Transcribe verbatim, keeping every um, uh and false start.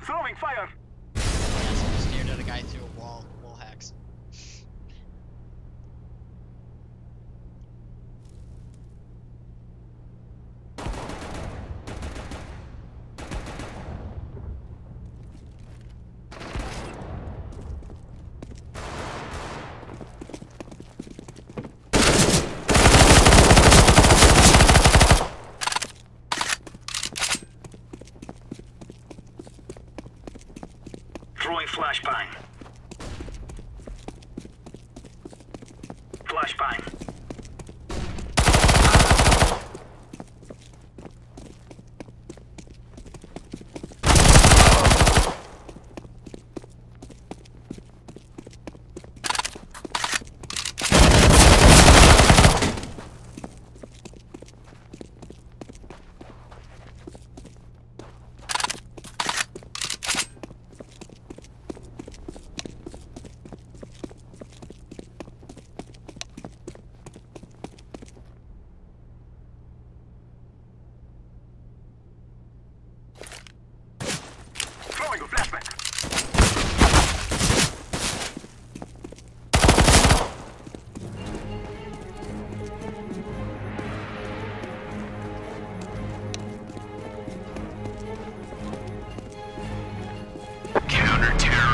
Throwing fire. Yeah, so just stared at a guy through a wall. Wall hacks. Throwing flashbang. Flashbang. Throwing a flashbang.